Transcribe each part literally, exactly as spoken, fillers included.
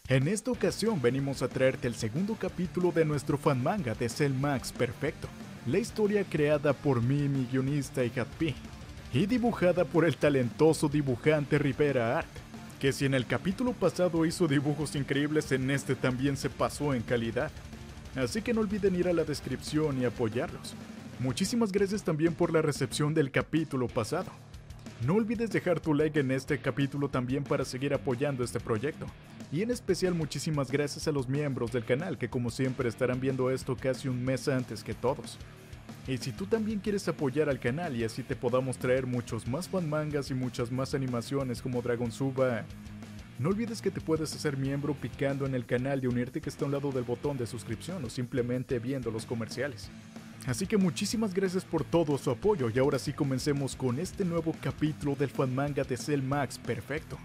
En esta ocasión venimos a traerte el segundo capítulo de nuestro fanmanga de Cell Max Perfecto, la historia creada por mí, mi guionista y Hatpi, y dibujada por el talentoso dibujante Rivera Art, que si en el capítulo pasado hizo dibujos increíbles, en este también se pasó en calidad. Así que no olviden ir a la descripción y apoyarlos. Muchísimas gracias también por la recepción del capítulo pasado. No olvides dejar tu like en este capítulo también para seguir apoyando este proyecto. Y en especial muchísimas gracias a los miembros del canal que como siempre estarán viendo esto casi un mes antes que todos. Y si tú también quieres apoyar al canal y así te podamos traer muchos más fanmangas y muchas más animaciones como Dragon Suba, no olvides que te puedes hacer miembro picando en el canal y unirte que está a un lado del botón de suscripción o simplemente viendo los comerciales. Así que muchísimas gracias por todo su apoyo y ahora sí comencemos con este nuevo capítulo del fanmanga de Cell Max Perfecto.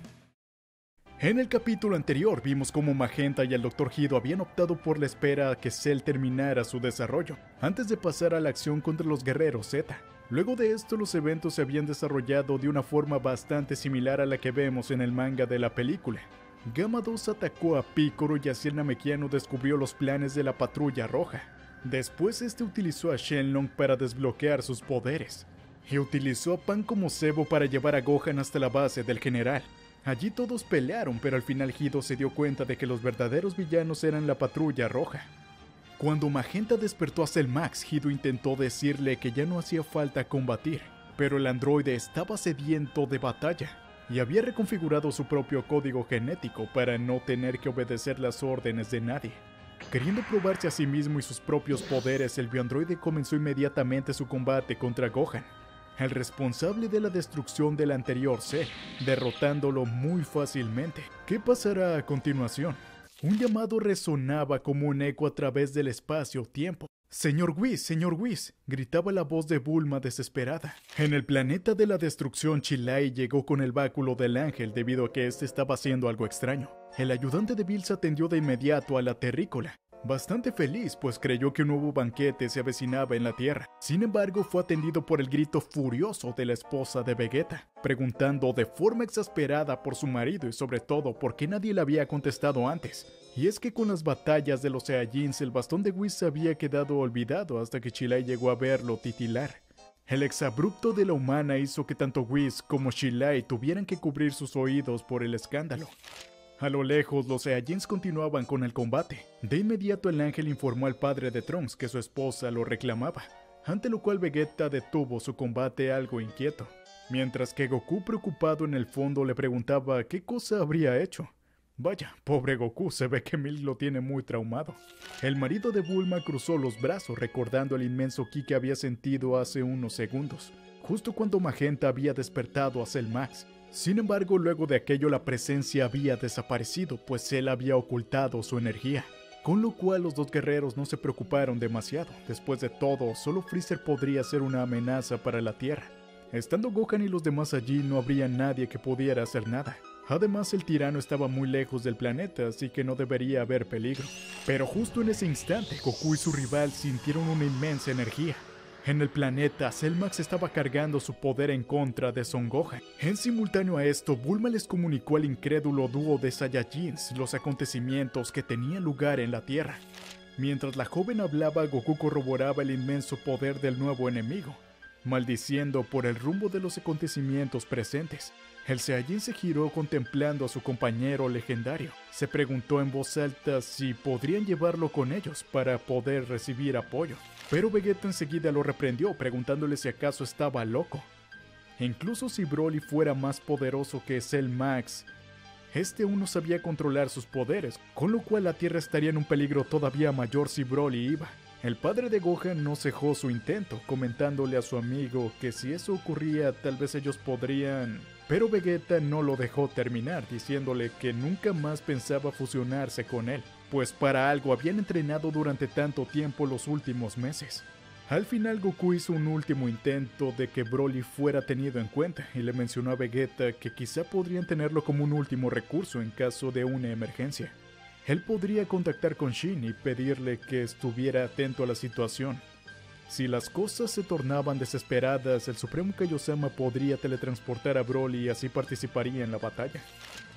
En el capítulo anterior vimos cómo Magenta y el doctor Hido habían optado por la espera a que Cell terminara su desarrollo, antes de pasar a la acción contra los guerreros Z. Luego de esto los eventos se habían desarrollado de una forma bastante similar a la que vemos en el manga de la película. Gamma dos atacó a Picoro y así el Namekiano descubrió los planes de la Patrulla Roja. Después este utilizó a Shenlong para desbloquear sus poderes, y utilizó a Pan como cebo para llevar a Gohan hasta la base del general. Allí todos pelearon, pero al final Hido se dio cuenta de que los verdaderos villanos eran la Patrulla Roja. Cuando Magenta despertó a Cell Max, Hido intentó decirle que ya no hacía falta combatir, pero el androide estaba sediento de batalla, y había reconfigurado su propio código genético para no tener que obedecer las órdenes de nadie. Queriendo probarse a sí mismo y sus propios poderes, el bioandroide comenzó inmediatamente su combate contra Gohan, el responsable de la destrucción del anterior Cell, derrotándolo muy fácilmente. ¿Qué pasará a continuación? Un llamado resonaba como un eco a través del espacio-tiempo. «Señor Whis, señor Whis», gritaba la voz de Bulma desesperada. En el planeta de la destrucción, Chilai llegó con el báculo del ángel debido a que este estaba haciendo algo extraño. El ayudante de Bills atendió de inmediato a la terrícola, bastante feliz pues creyó que un nuevo banquete se avecinaba en la Tierra. Sin embargo, fue atendido por el grito furioso de la esposa de Vegeta, preguntando de forma exasperada por su marido y sobre todo por qué nadie le había contestado antes. Y es que con las batallas de los Saiyajins el bastón de Whis se había quedado olvidado hasta que Chilai llegó a verlo titilar. El exabrupto de la humana hizo que tanto Whis como Chilai tuvieran que cubrir sus oídos por el escándalo. A lo lejos, los Saiyajins continuaban con el combate. De inmediato el ángel informó al padre de Trunks que su esposa lo reclamaba, ante lo cual Vegeta detuvo su combate algo inquieto, mientras que Goku preocupado en el fondo le preguntaba qué cosa habría hecho. Vaya, pobre Goku, se ve que Milk lo tiene muy traumado. El marido de Bulma cruzó los brazos recordando el inmenso ki que había sentido hace unos segundos, justo cuando Magenta había despertado a Cell Max. Sin embargo, luego de aquello la presencia había desaparecido, pues él había ocultado su energía. Con lo cual los dos guerreros no se preocuparon demasiado. Después de todo, solo Freezer podría ser una amenaza para la Tierra. Estando Gohan y los demás allí, no habría nadie que pudiera hacer nada. Además, el tirano estaba muy lejos del planeta, así que no debería haber peligro. Pero justo en ese instante, Goku y su rival sintieron una inmensa energía. En el planeta, Cell Max estaba cargando su poder en contra de Son Gohan. En simultáneo a esto, Bulma les comunicó al incrédulo dúo de Saiyajins los acontecimientos que tenían lugar en la Tierra. Mientras la joven hablaba, Goku corroboraba el inmenso poder del nuevo enemigo, maldiciendo por el rumbo de los acontecimientos presentes. El Saiyajin se giró contemplando a su compañero legendario. Se preguntó en voz alta si podrían llevarlo con ellos para poder recibir apoyo. Pero Vegeta enseguida lo reprendió, preguntándole si acaso estaba loco. Incluso si Broly fuera más poderoso que Cell Max, este aún no sabía controlar sus poderes, con lo cual la Tierra estaría en un peligro todavía mayor si Broly iba. El padre de Gohan no cejó su intento, comentándole a su amigo que si eso ocurría tal vez ellos podrían... Pero Vegeta no lo dejó terminar, diciéndole que nunca más pensaba fusionarse con él, pues para algo habían entrenado durante tanto tiempo los últimos meses. Al final Goku hizo un último intento de que Broly fuera tenido en cuenta y le mencionó a Vegeta que quizá podrían tenerlo como un último recurso en caso de una emergencia. Él podría contactar con Shin y pedirle que estuviera atento a la situación. Si las cosas se tornaban desesperadas, el Supremo Kaiosama podría teletransportar a Broly y así participaría en la batalla.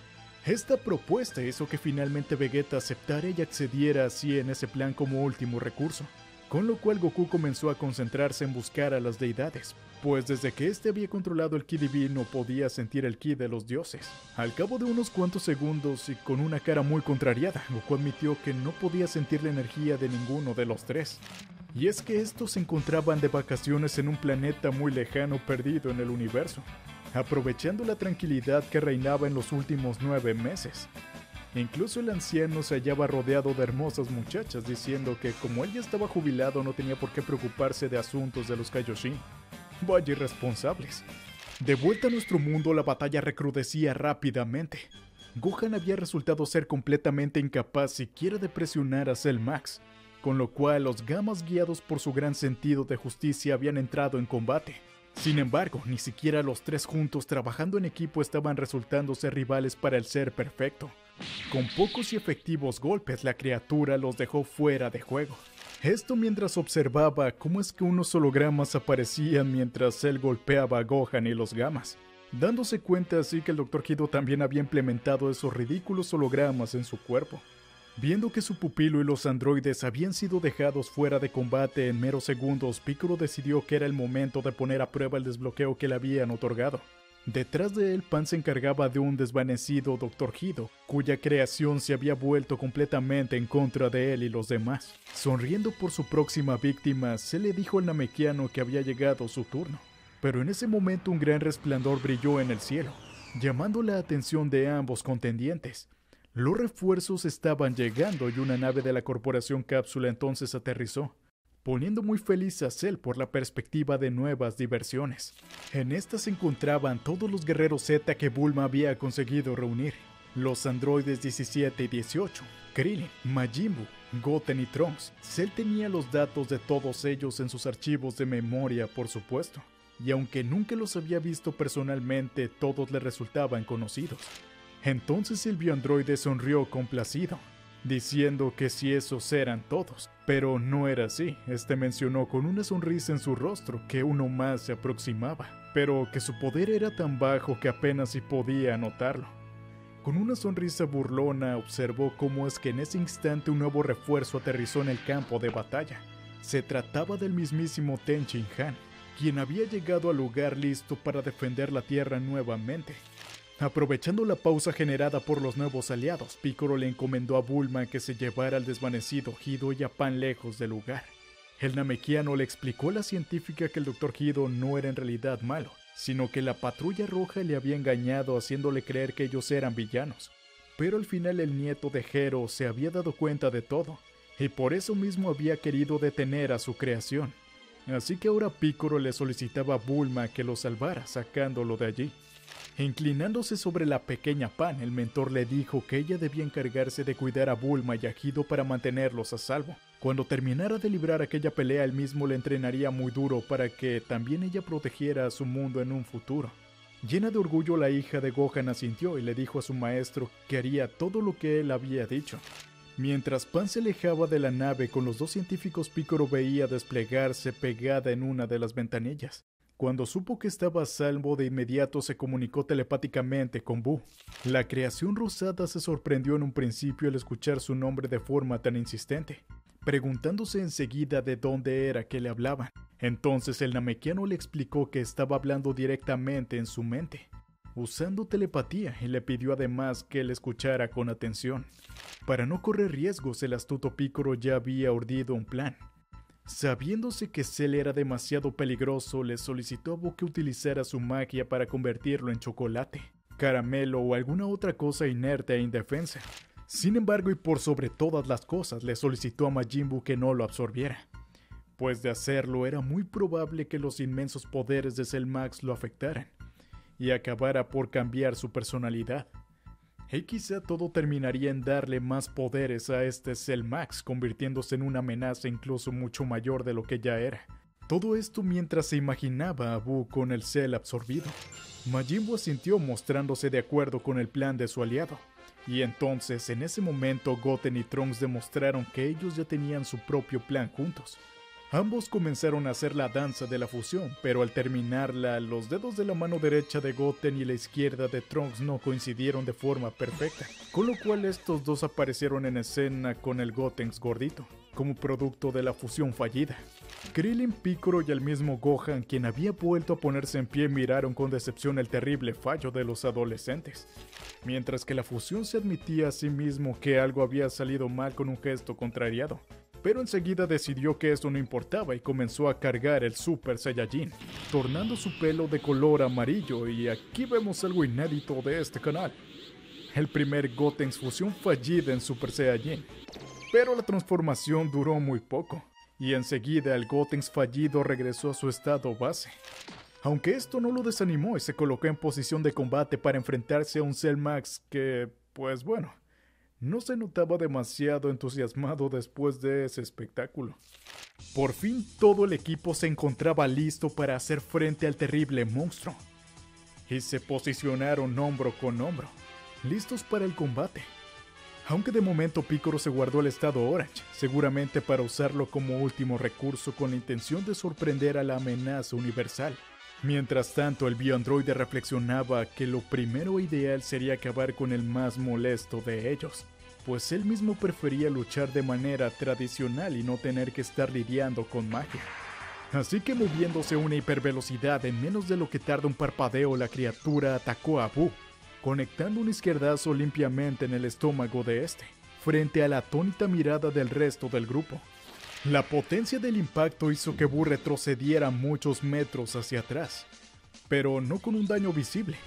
Esta propuesta hizo que finalmente Vegeta aceptara y accediera así en ese plan como último recurso, con lo cual Goku comenzó a concentrarse en buscar a las deidades, pues desde que este había controlado el ki divino podía sentir el ki de los dioses. Al cabo de unos cuantos segundos y con una cara muy contrariada, Goku admitió que no podía sentir la energía de ninguno de los tres. Y es que estos se encontraban de vacaciones en un planeta muy lejano perdido en el universo, aprovechando la tranquilidad que reinaba en los últimos nueve meses. Incluso el anciano se hallaba rodeado de hermosas muchachas, diciendo que como él ya estaba jubilado no tenía por qué preocuparse de asuntos de los Kaioshin. Vaya irresponsables. De vuelta a nuestro mundo, la batalla recrudecía rápidamente. Gohan había resultado ser completamente incapaz siquiera de presionar a Cell Max, con lo cual los Gamas, guiados por su gran sentido de justicia, habían entrado en combate. Sin embargo, ni siquiera los tres juntos trabajando en equipo estaban resultando ser rivales para el ser perfecto. Con pocos y efectivos golpes, la criatura los dejó fuera de juego. Esto mientras observaba cómo es que unos hologramas aparecían mientras él golpeaba a Gohan y los Gamas, dándose cuenta así que el doctor Hido también había implementado esos ridículos hologramas en su cuerpo. Viendo que su pupilo y los androides habían sido dejados fuera de combate en meros segundos, Piccolo decidió que era el momento de poner a prueba el desbloqueo que le habían otorgado. Detrás de él, Pan se encargaba de un desvanecido doctor Hido, cuya creación se había vuelto completamente en contra de él y los demás. Sonriendo por su próxima víctima, se le dijo al namekiano que había llegado su turno. Pero en ese momento un gran resplandor brilló en el cielo, llamando la atención de ambos contendientes. Los refuerzos estaban llegando y una nave de la Corporación Cápsula entonces aterrizó, poniendo muy feliz a Cell por la perspectiva de nuevas diversiones. En esta se encontraban todos los guerreros Z que Bulma había conseguido reunir, los androides diecisiete y dieciocho, Krillin, Majin Buu, Goten y Trunks. Cell tenía los datos de todos ellos en sus archivos de memoria, por supuesto, y aunque nunca los había visto personalmente, todos le resultaban conocidos. Entonces el bioandroide sonrió complacido, diciendo que si esos eran todos, pero no era así. Este mencionó con una sonrisa en su rostro que uno más se aproximaba, pero que su poder era tan bajo que apenas si podía notarlo. Con una sonrisa burlona observó cómo es que en ese instante un nuevo refuerzo aterrizó en el campo de batalla. Se trataba del mismísimo Ten Shin Han, quien había llegado al lugar listo para defender la Tierra nuevamente. Aprovechando la pausa generada por los nuevos aliados, Piccolo le encomendó a Bulma que se llevara al desvanecido Hido y a Pan lejos del lugar. El namekiano le explicó a la científica que el doctor Hido no era en realidad malo, sino que la Patrulla Roja le había engañado haciéndole creer que ellos eran villanos. Pero al final el nieto de Gero se había dado cuenta de todo, y por eso mismo había querido detener a su creación. Así que ahora Piccolo le solicitaba a Bulma que lo salvara sacándolo de allí. Inclinándose sobre la pequeña Pan, el mentor le dijo que ella debía encargarse de cuidar a Bulma y a Hido para mantenerlos a salvo. Cuando terminara de librar aquella pelea, él mismo le entrenaría muy duro para que también ella protegiera a su mundo en un futuro. Llena de orgullo, la hija de Gohan asintió y le dijo a su maestro que haría todo lo que él había dicho. Mientras Pan se alejaba de la nave con los dos científicos, Piccolo veía desplegarse pegada en una de las ventanillas. Cuando supo que estaba a salvo, de inmediato se comunicó telepáticamente con Buu. La creación rosada se sorprendió en un principio al escuchar su nombre de forma tan insistente, preguntándose enseguida de dónde era que le hablaban. Entonces el namekiano le explicó que estaba hablando directamente en su mente, usando telepatía, y le pidió además que él escuchara con atención. Para no correr riesgos, el astuto Piccolo ya había urdido un plan. Sabiéndose que Cell era demasiado peligroso, le solicitó a Buu que utilizara su magia para convertirlo en chocolate, caramelo o alguna otra cosa inerte e indefensa. Sin embargo, y por sobre todas las cosas, le solicitó a Majin Buu que no lo absorbiera, pues de hacerlo era muy probable que los inmensos poderes de Cell Max lo afectaran y acabara por cambiar su personalidad. Y quizá todo terminaría en darle más poderes a este Cell Max, convirtiéndose en una amenaza incluso mucho mayor de lo que ya era. Todo esto mientras se imaginaba a Buu con el Cell absorbido. Majin Buu asintió, mostrándose de acuerdo con el plan de su aliado. Y entonces, en ese momento, Goten y Trunks demostraron que ellos ya tenían su propio plan juntos. Ambos comenzaron a hacer la danza de la fusión, pero al terminarla, los dedos de la mano derecha de Goten y la izquierda de Trunks no coincidieron de forma perfecta, con lo cual estos dos aparecieron en escena con el Gotenks gordito, como producto de la fusión fallida. Krillin, Piccolo y el mismo Gohan, quien había vuelto a ponerse en pie, miraron con decepción el terrible fallo de los adolescentes, mientras que la fusión se admitía a sí mismo que algo había salido mal con un gesto contrariado. Pero enseguida decidió que eso no importaba y comenzó a cargar el Super Saiyajin, tornando su pelo de color amarillo, y aquí vemos algo inédito de este canal. El primer Gotenks fusión fallida en Super Saiyajin. Pero la transformación duró muy poco, y enseguida el Gotenks fallido regresó a su estado base. Aunque esto no lo desanimó y se colocó en posición de combate para enfrentarse a un Cell Max que, pues bueno, no se notaba demasiado entusiasmado después de ese espectáculo. Por fin todo el equipo se encontraba listo para hacer frente al terrible monstruo, y se posicionaron hombro con hombro, listos para el combate. Aunque de momento Piccolo se guardó el estado Orange, seguramente para usarlo como último recurso con la intención de sorprender a la amenaza universal. Mientras tanto, el bioandroide reflexionaba que lo primero e ideal sería acabar con el más molesto de ellos, pues él mismo prefería luchar de manera tradicional y no tener que estar lidiando con magia. Así que moviéndose a una hipervelocidad en menos de lo que tarda un parpadeo, la criatura atacó a Buu, conectando un izquierdazo limpiamente en el estómago de este, frente a la atónita mirada del resto del grupo. La potencia del impacto hizo que Buu retrocediera muchos metros hacia atrás, pero no con un daño visible.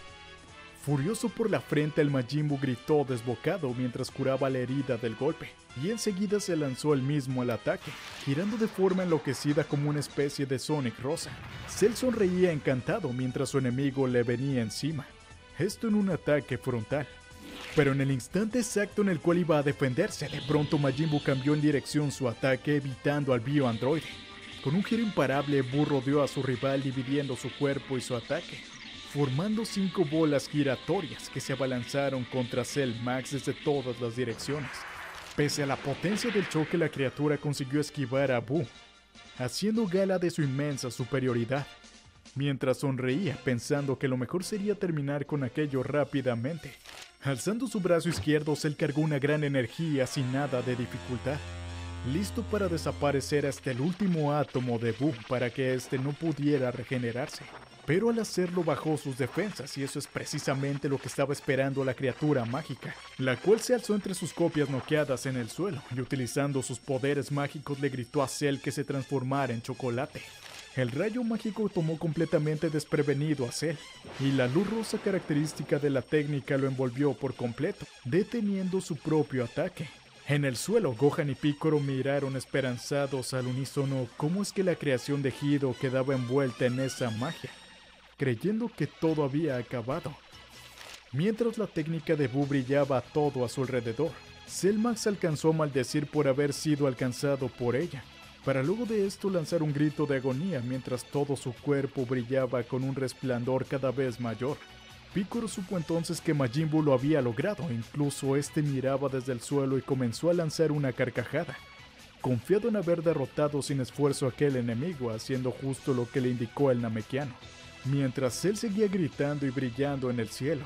Furioso por la frente, el Majin Buu gritó desbocado mientras curaba la herida del golpe, y enseguida se lanzó él mismo al ataque, girando de forma enloquecida como una especie de Sonic rosa. Cell sonreía encantado mientras su enemigo le venía encima, esto en un ataque frontal. Pero en el instante exacto en el cual iba a defenderse, de pronto Majin Buu cambió en dirección su ataque, evitando al bioandroide. Con un giro imparable, Buu rodeó a su rival dividiendo su cuerpo y su ataque, formando cinco bolas giratorias que se abalanzaron contra Cell Max desde todas las direcciones. Pese a la potencia del choque, la criatura consiguió esquivar a Buu, haciendo gala de su inmensa superioridad, mientras sonreía pensando que lo mejor sería terminar con aquello rápidamente. Alzando su brazo izquierdo, Cell cargó una gran energía sin nada de dificultad, listo para desaparecer hasta el último átomo de Buu para que éste no pudiera regenerarse. Pero al hacerlo bajó sus defensas, y eso es precisamente lo que estaba esperando la criatura mágica, la cual se alzó entre sus copias noqueadas en el suelo, y utilizando sus poderes mágicos le gritó a Cell que se transformara en chocolate. El rayo mágico tomó completamente desprevenido a Cell, y la luz rosa característica de la técnica lo envolvió por completo, deteniendo su propio ataque. En el suelo, Gohan y Piccolo miraron esperanzados al unísono cómo es que la creación de Hiro quedaba envuelta en esa magia, creyendo que todo había acabado. Mientras la técnica de Buu brillaba todo a su alrededor, Cell Max alcanzó a maldecir por haber sido alcanzado por ella, para luego de esto lanzar un grito de agonía mientras todo su cuerpo brillaba con un resplandor cada vez mayor. Piccolo supo entonces que Majin Buu lo había logrado, incluso este miraba desde el suelo y comenzó a lanzar una carcajada, confiado en haber derrotado sin esfuerzo a aquel enemigo, haciendo justo lo que le indicó el namekiano, mientras él seguía gritando y brillando en el cielo.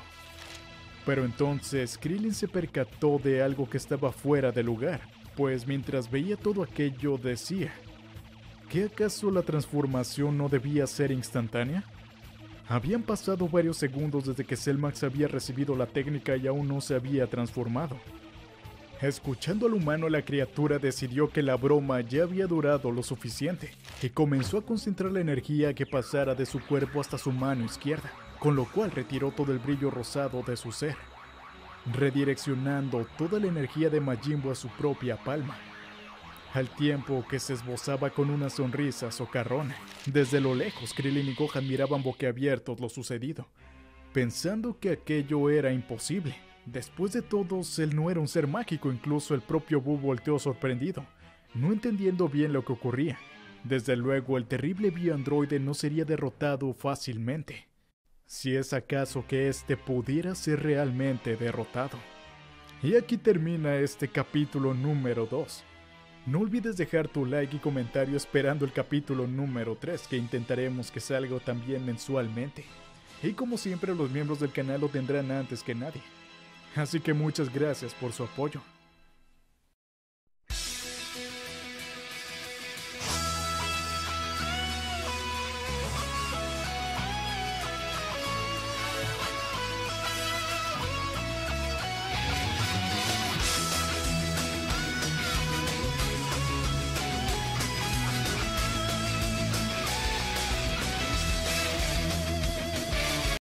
Pero entonces Krillin se percató de algo que estaba fuera de lugar, pues mientras veía todo aquello decía, ¿qué acaso la transformación no debía ser instantánea? Habían pasado varios segundos desde que Cell Max había recibido la técnica y aún no se había transformado. Escuchando al humano, la criatura decidió que la broma ya había durado lo suficiente, y comenzó a concentrar la energía que pasara de su cuerpo hasta su mano izquierda, con lo cual retiró todo el brillo rosado de su ser, redireccionando toda la energía de Majin Buu a su propia palma, al tiempo que se esbozaba con una sonrisa socarrona. Desde lo lejos, Krillin y Gohan miraban boquiabiertos lo sucedido, pensando que aquello era imposible. Después de todo, él no era un ser mágico, incluso el propio Buu volteó sorprendido, no entendiendo bien lo que ocurría. Desde luego, el terrible bioandroide no sería derrotado fácilmente, si es acaso que éste pudiera ser realmente derrotado. Y aquí termina este capítulo número dos. No olvides dejar tu like y comentario esperando el capítulo número tres, que intentaremos que salga también mensualmente. Y como siempre, los miembros del canal lo tendrán antes que nadie. Así que muchas gracias por su apoyo.